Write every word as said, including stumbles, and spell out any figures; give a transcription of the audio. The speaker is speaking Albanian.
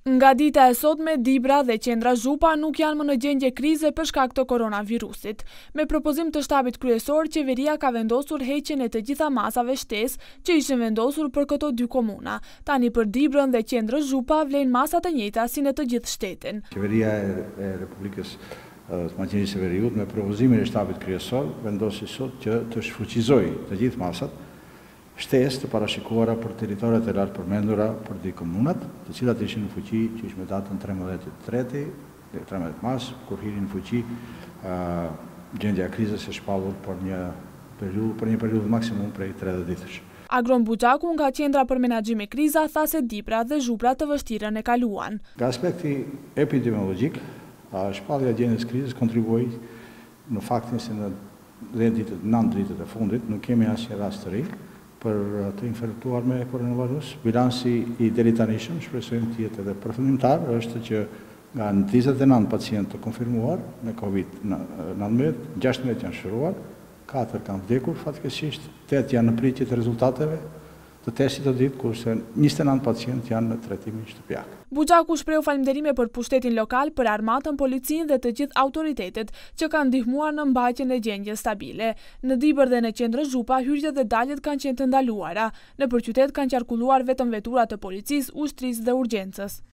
Nga dita e sotme, Dibra dhe qendra Zhupa nuk janë më në gjendje krize për shkak të koronavirusit. Me propozim të shtabit kryesor, qeveria ka vendosur heqjen e të gjitha masave shtesë që ishin vendosur për këto dy komuna. Tani për Dibrën dhe qendrën Zhupa vlen masa të njëjta si në të gjithë shtetin. Qeveria e Republikës të Maqedonisë së Veriut me propozimin e shtabit kryesor vendosi sot që të shfuqizojë të gjithë masat shtesë të parashikuara për territoret e lartë përmendura për dy komunat, të cilat ishin në fuqi që ishte me datën trembëdhjetë treti dhe trembëdhjetë mars, kur hirin në fuqi uh, gjendja e krizës së shpallur për një periudhë për një periudhë maksimum prej tridhjetë ditësh. Agron Buxhaku nga qendra për menaxhim e kriza tha se Dibra dhe Zhupra të vështirën e kaluan. Nga aspekti epidemiologjik, shpallja e gjendjes krizës kontribuoi në faktin se në dhjetë ditët, nëntë ditët e fundit nuk kemi asnjë rast të ri për të infektuar me koronavirus. Bilansi i deri tanishëm, shpresojmë të jetë edhe përfundimtar, është që nga njëzet e nëntë pacientë të konfirmuar me COVID nëntëmbëdhjetë, gjashtëmbëdhjetë janë shëruar, katër kanë vdekur fatkeqësisht, tetë janë në pritje të rezultateve të testit të ditë, kurse njëzet e nëntë pacientë janë në tretimin shtëpiak. Buxhaku shprehu falënderime për pushtetin lokal, për armatën, policinë dhe të gjithë autoritetet që kanë ndihmuar në mbajtjen e gjendjes stabile. Në Dibër dhe në qendrën Zhupa, hyrjet dhe daljet kanë qenë të ndaluara. Nëpër qytet kanë qarkulluar vetëm vetura të policisë, ushtrisë dhe urgjencës.